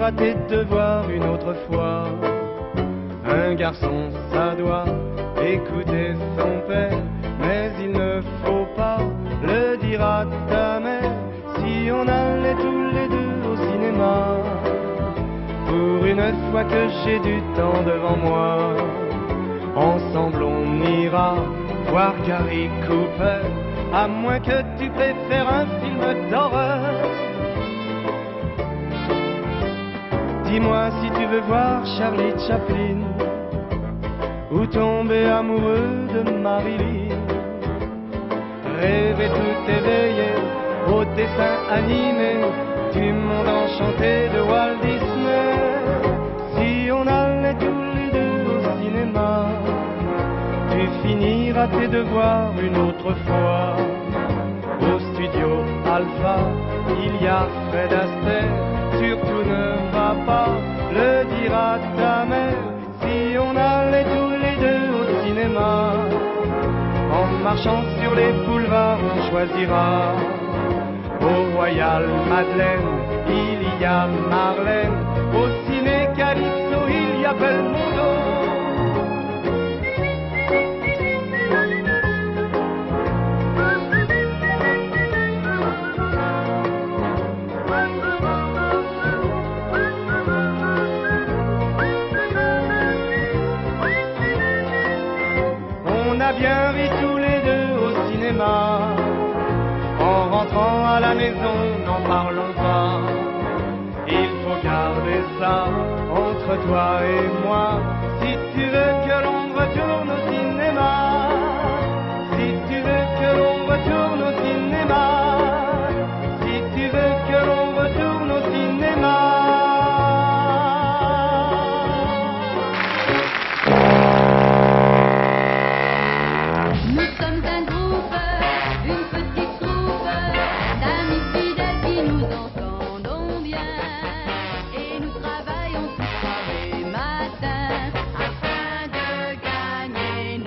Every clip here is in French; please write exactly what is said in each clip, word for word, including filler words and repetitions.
à tes devoirs une autre fois. Un garçon, ça doit écouter son père, mais il ne faut pas le dire à ta mère. Si on allait tous les deux au cinéma, pour une fois que j'ai du temps devant moi, ensemble on ira voir Gary Cooper, à moins que tu préfères un film d'horreur. Dis-moi si tu veux voir Charlie Chaplin ou tomber amoureux de Marilyn, rêver tout éveillé au dessin animé du monde enchanté de Walt Disney. Si on allait tous les deux au cinéma, tu finiras tes devoirs une autre fois. Au studio Alpha, il y a Fred Astaire, surtout ne va pas le dire à ta mère. Si on allait tous les deux au cinéma, en marchant sur les boulevards on choisira. Au Royal Madeleine, il y a Marlène, au ciné Calypso, il y a Belmondo. On a bien ri tous les deux au cinéma. En rentrant à la maison, n'en parlons pas. Il faut garder ça entre toi et moi. Si tu veux que l'on retourne au cinéma, si tu veux que l'on retourne au cinéma, si tu veux que l'on retourne au cinéma. Afin de gagner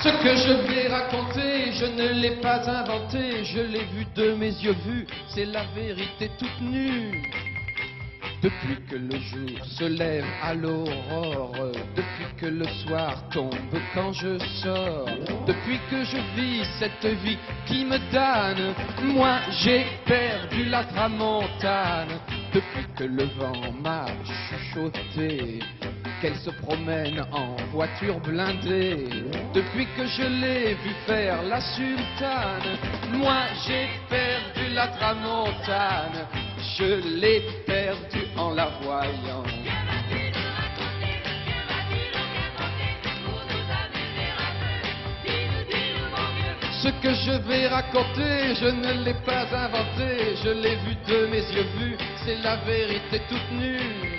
Ce que je vais raconter, je ne l'ai pas inventé, je l'ai vu de mes yeux vus, c'est la vérité toute nue. Depuis que le jour se lève à l'aurore, depuis que le soir tombe quand je sors, depuis que je vis cette vie qui me damne, moi j'ai perdu la tramontane. Depuis que le vent m'a chuchoté qu'elle se promène en voiture blindée, depuis que je l'ai vu faire la sultane, moi j'ai perdu la tramontane, je l'ai perdu en la voyant. Ce que je vais raconter, je ne l'ai pas inventé, je l'ai vu de mes yeux vus, c'est la vérité toute nue.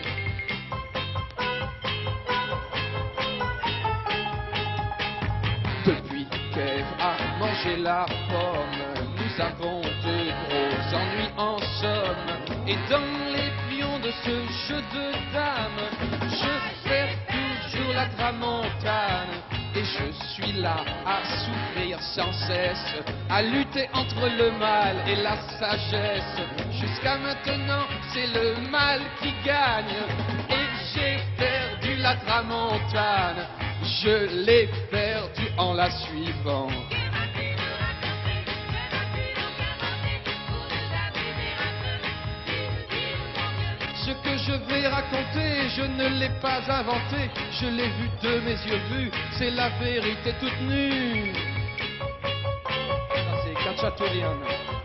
Depuis qu'Ève a mangé la pomme, nous avons de gros ennuis en somme. Et dans les pions de ce jeu de dames, je perds toujours la tramontane. Et je suis là à souffrir sans cesse, à lutter entre le mal et la sagesse. Jusqu'à maintenant, c'est le mal qui gagne. Et j'ai perdu la tramontane, je l'ai perdue en la suivant. Ce que je vais raconter, je ne l'ai pas inventé, je l'ai vu de mes yeux vus, c'est la vérité toute nue. Ça c'est Cacciatorian.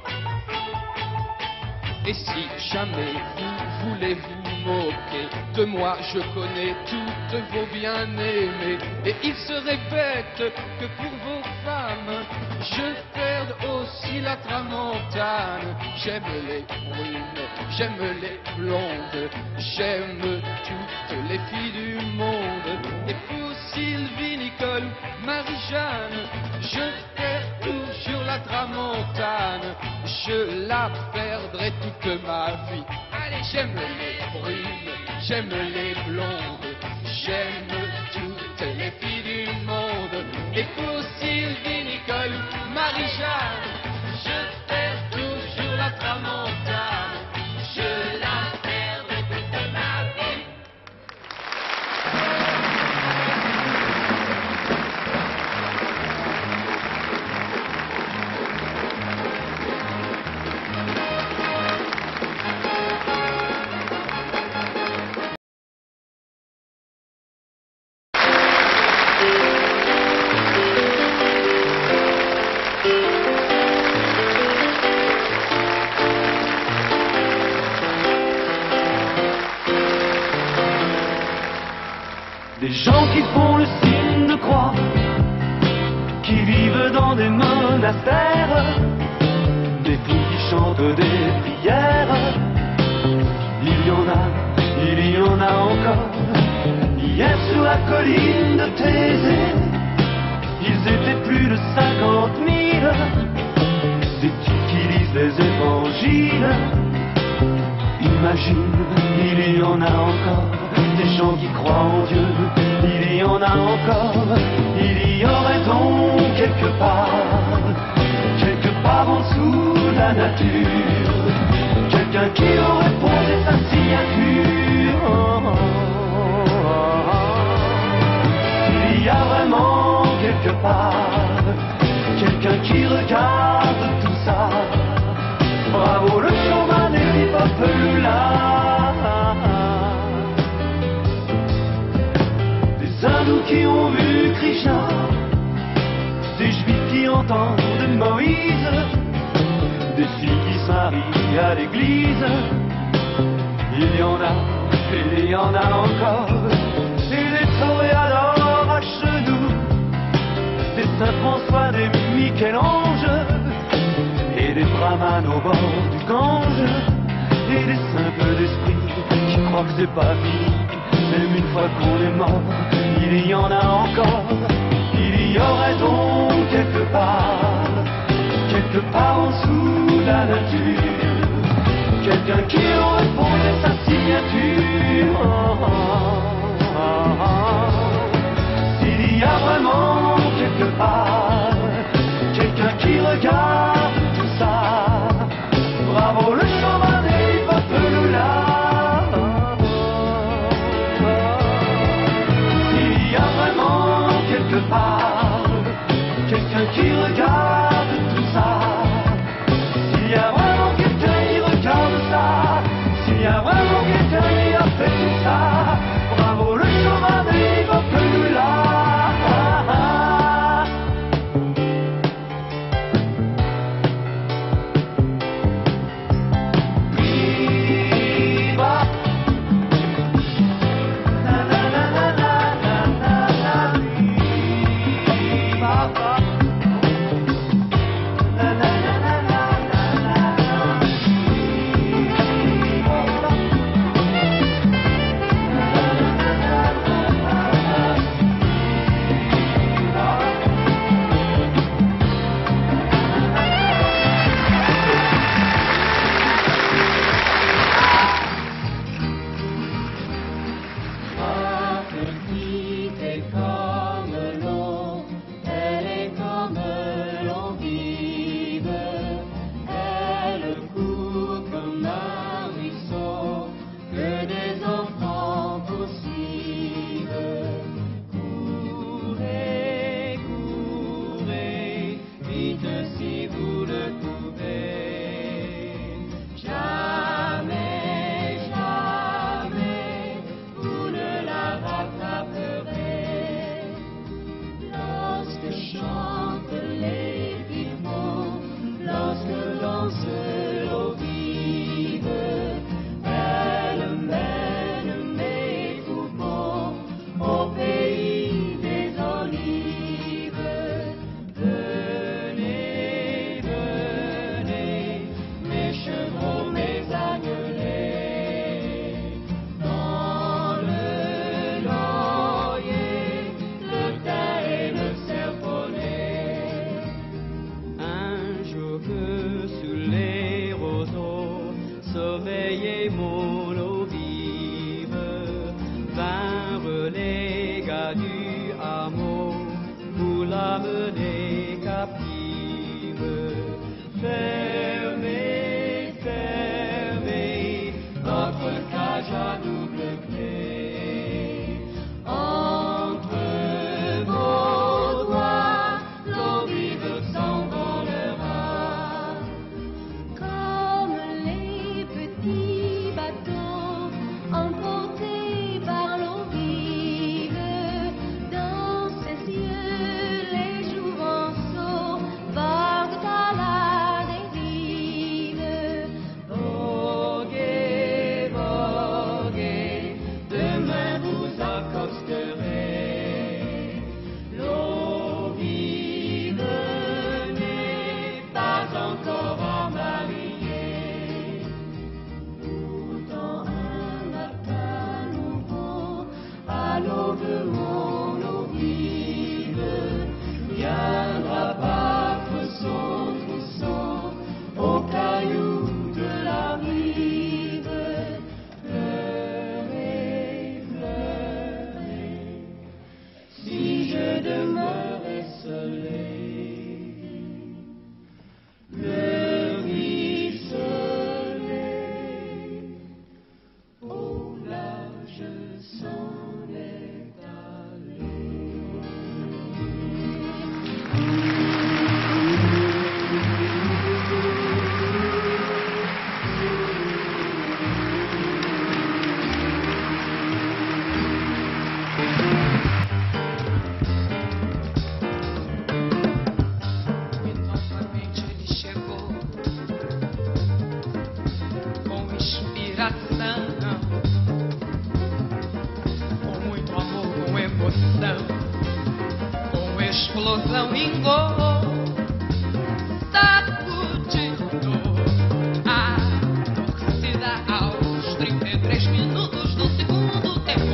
Et si jamais vous voulez vous moquer de moi, je connais toutes vos bien-aimés. Et il serait bête que pour vos femmes, je perde aussi la tramontane. J'aime les brunes, j'aime les blondes, j'aime toutes les filles du monde. Et pour Sylvie, Nicole, Marie-Jeanne, je perds toujours la tramontane, je la perdrai toute ma vie. Allez, j'aime les brunes, j'aime les blondes, j'aime toutes les filles du monde. Et pour Sylvie, Nicole, Marie-Jeanne, je perds toujours la tramontane, je la perdrai toute ma vie. Des gens qui font le signe de croix, qui vivent dans des monastères, des filles qui chantent des prières. Il y en a, il y en a encore. Hier sur la colline de Thésée, ils étaient plus de cinquante mille. Des types qui lisent les évangiles. Imagine, il y en a encore. Des gens qui croient en Dieu, il y en a encore. Il y aurait donc quelque part, quelque part en dessous de la nature, quelqu'un qui aurait posé sa signature. Oh, oh, oh, oh. Il y a vraiment quelque part, quelqu'un qui regarde tout ça. Bravo le showman et hip-hop là. Hindous qui ont vu Krishna, des juifs qui entendent Moïse, des filles qui se marient à l'église. Il y en a, il y en a encore. Et des toréadors à genoux, des Saint-François, des Michel-Ange, et des brahmanes au bord du Gange, et des simples d'esprit qui croient que c'est pas fini. Même une fois qu'on est mort, il y en a encore. Il y aurait donc quelque part, quelque part en dessous de la nature, quelqu'un qui aurait posé sa signature. Oh, oh, oh, oh. S'il y a vraiment quelque part soldat du hameau, vous l'amenez captive. Fermez, fermez votre cage à double clé. Entre vos doigts, l'eau vive s'envolera. Comme les petits bateaux emportés par l'eau vive, dans ses yeux les jouvenceaux vaguent à la dérive. Voguez, voguez, demain vous accosterez. L'eau vive n'est pas encore emballée. Pourtant un matin nouveau, à l'aube mon eau vive Viendra battre son trousseau aux cailloux de la rive. Pleurez, pleurez, si je demeurais soleil. Le ruisselet au large s'en est allé. E novamente ele chegou com inspiração, com muito amor, com emoção, com explosão em gol, sacudindo a torcida aos trinta e três minutos do segundo tempo.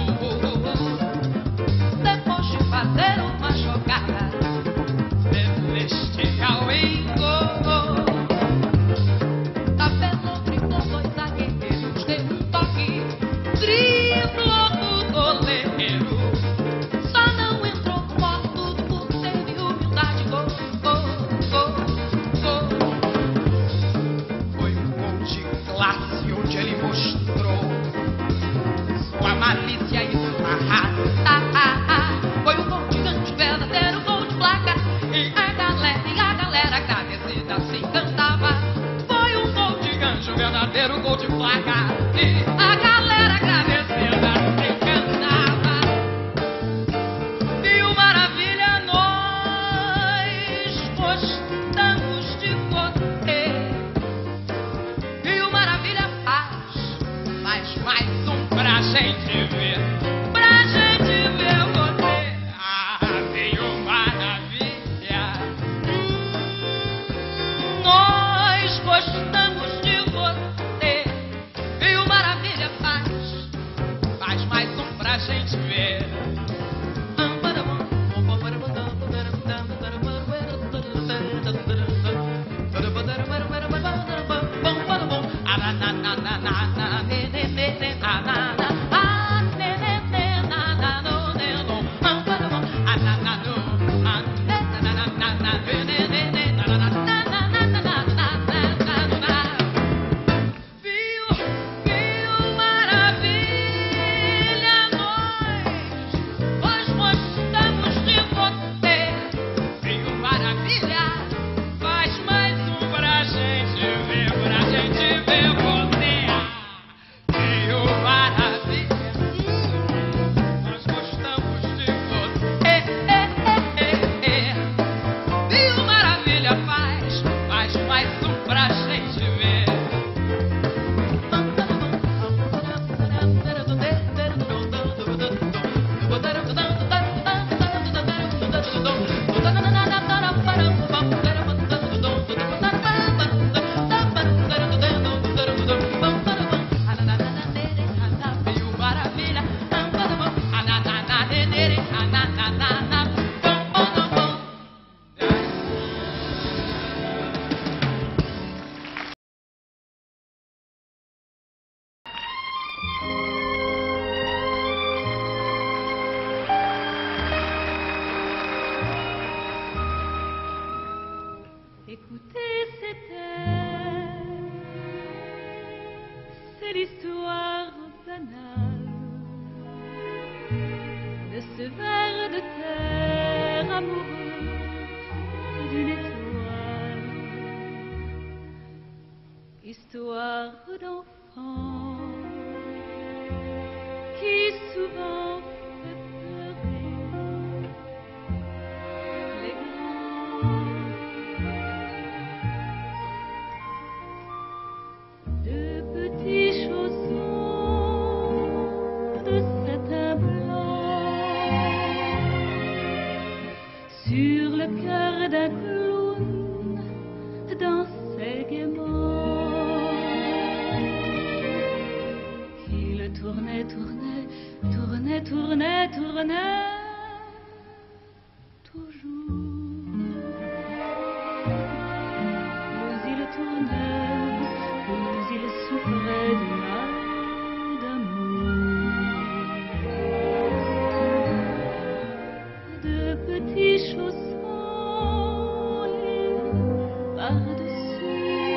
Depois de fazer uma jogada celestial em gol, tabelou, driblou dois zagueiros, deu um toque, driblou o goleiro. Só não entrou morto por ter humildade. Gol, gol, gol, gol. Foi um gol de classe onde ele mostrou sua malícia e sua raça. Foi um gol de gancho, verdadeiro gol de placa. E a galera, e a galera agradecida se encantava. Foi um gol de gancho, verdadeiro gol de placa. E a galera agradecida se encantava. E o maravilha, nós gostamos de você. E o maravilha faz, faz mais um pra gente ver. Pra gente ver você. Ah, veio maravilha. Hum, nós gostamos de você. E o maravilha faz, faz mais um pra gente ver. Viu, viu maravilha, nós, nós gostamos de você. Viu maravilha, faz mais um pra gente ver, pra gente ver você. Viu maravilha, nós gostamos de você. Viu maravilha, faz, faz mais um pra gente ver. Viu maravilha, ce ver de terre amoureux d'une étoile, histoire d'enfant qui souvent fait pleurer les grands. De petits chaussons de satin blanc sur le cœur d'un clown dansait gaiement. Il tournait, tournait, tournait, tournait, tournait toujours. Plus il tournait, plus il souffrait du mal d'amour. De petits chaussons et par-dessus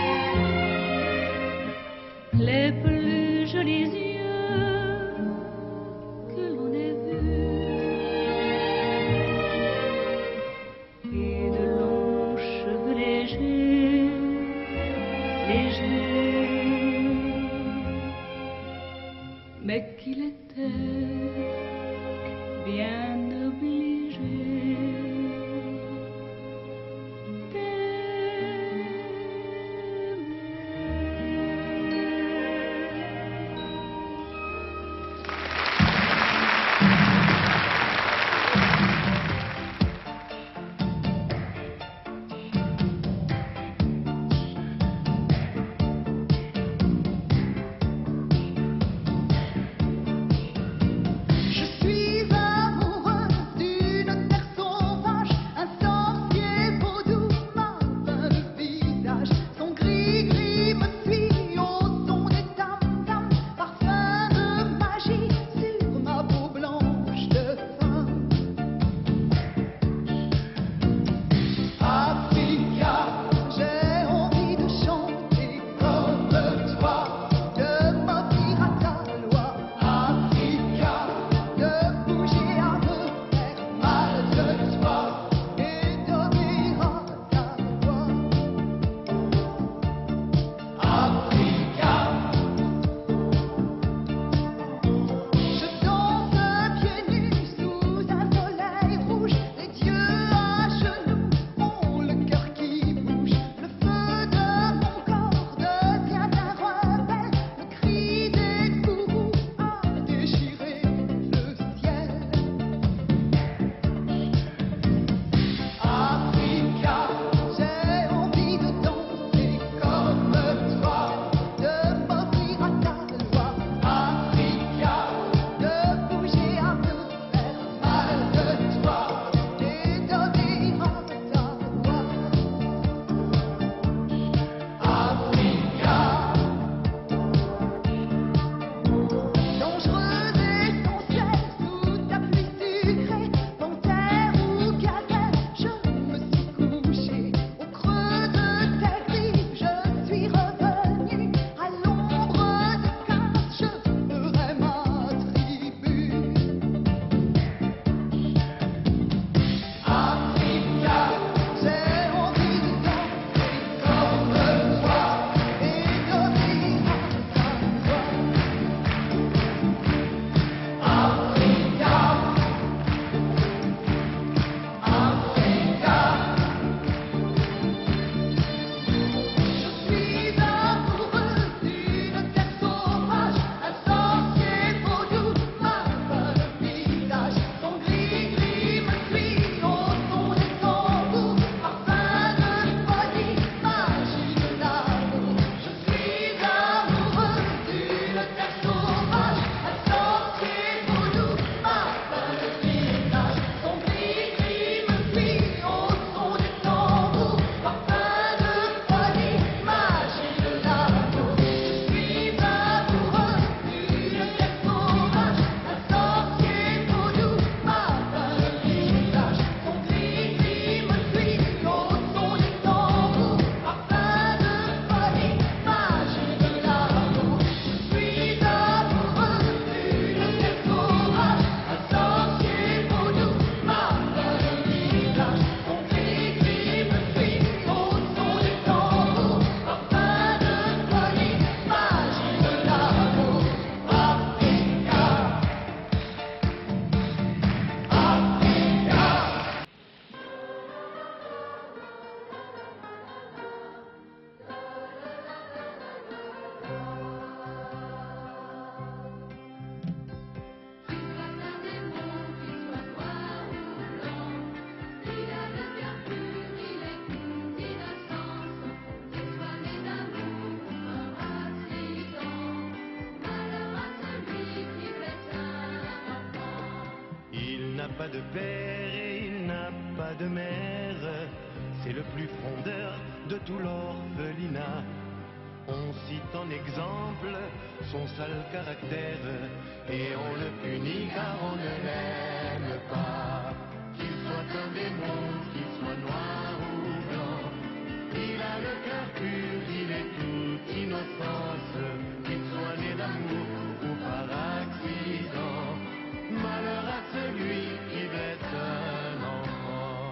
les plus jolis yeux que l'on ait vus, et de longs cheveux légers, légers, mais qu'il était bien obligé Je suis amoureux d'une personne n'a pas de père et il n'a pas de mère. C'est le plus frondeur de tout l'orphelinat. On cite en exemple son sale caractère et on le punit car on ne l'aime pas. Qu'il soit un démon, qu'il soit noir ou blanc, il a le cœur pur, il est toute innocence. Qu'il soit né d'amour ou par accident, malheur à celui qui blesse un enfant.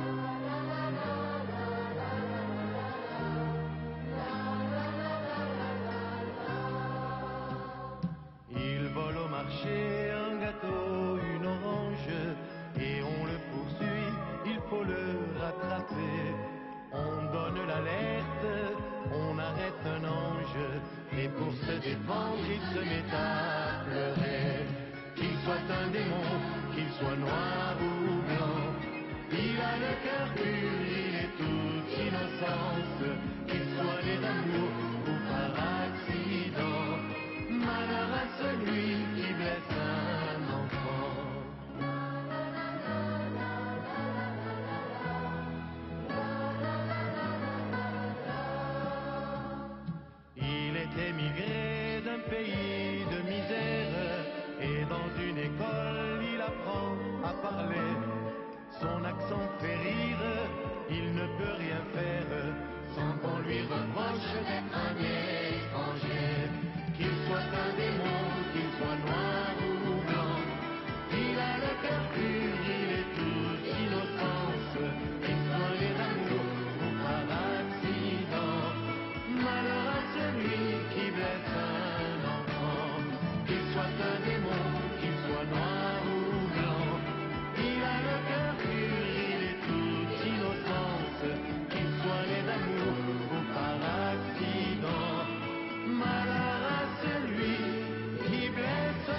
Il vole au marché un gâteau, une orange, et on le poursuit, il faut le rattraper. On donne l'alerte, on arrête un ange, et pour se défendre, il se met à pleurer. Qu'il soit un démon, qu'il soit noir ou blanc, il a le cœur pur, il est toute innocence. Qu'il soit né d'amour ou par accident, malheur à celui qui blesse un enfant. Il est émigré d'un pays de misère et dans une école il apprend à parler. Son accent fait rire, il ne peut rien faire sans qu'on lui reproche d'être un étranger. Qu'il soit un démon, qu'il soit noir ou blanc, il a le cœur pur, il est toute innocence. Qu'il soit né d'amour ou par accident, malheur à celui qui blesse un enfant. Qu'il soit un démon, qu'il soit noir ou blanc, il a le cœur pur, il est toute innocence. Qu'il soit né d'amour ou par accident, malheur à celui qui blesse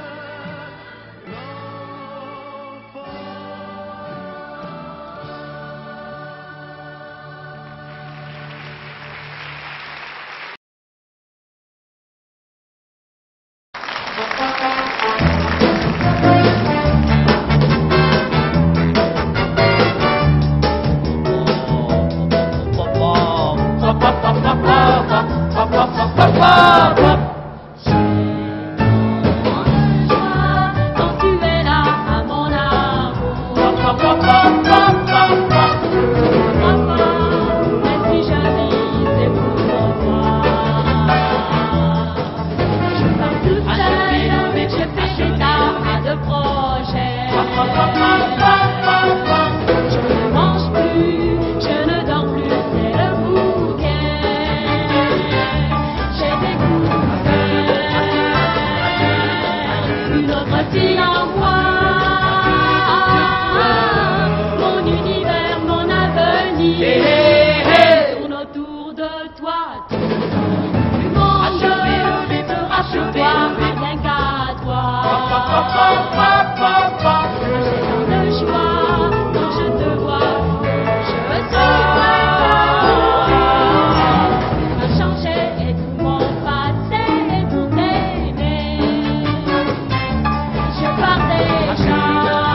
l'enfant. Quand tu es là à mon amour, même si je vis, c'est pour toi. Je pars toute seule, mais je fais des tas de projets. Je ne mange plus, je ne dors plus, c'est le bouquet. J'ai découvert une autre fille en moi. Mon univers, mon avenir tourne autour de toi. Tout du monde fera sur toi, rien qu'à toi. J'ai tant de joie quand je te vois, je suis toi. Tu m'as changé et tout mon passé est pour t'aimer. Je pars déjà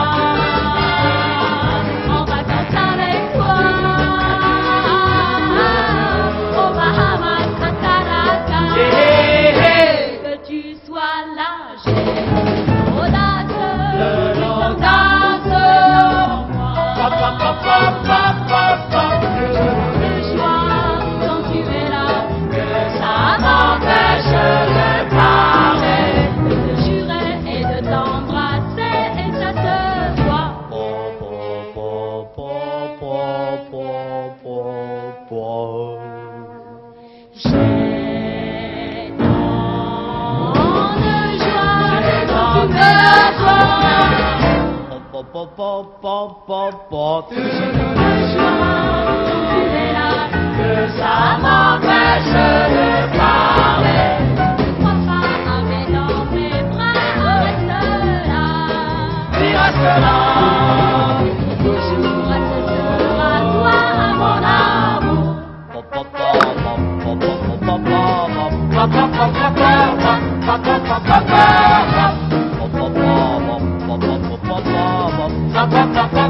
en vacances avec toi. Au Bahamas, à Caracas. Que tu sois là, j'ai l'audace, l'audace en moi. De joie quand tu es là, que ça m'empêche de parler, de te jurer et de t'embrasser, et ça se voit. J'ai tant de joie quand tu es là, que ça m'empêche de parler. Ne crois pas à mes dans mes bras, reste là. Puis reste là. Toujours, ce sera toi, mon amour. Papa, pa pa pa pa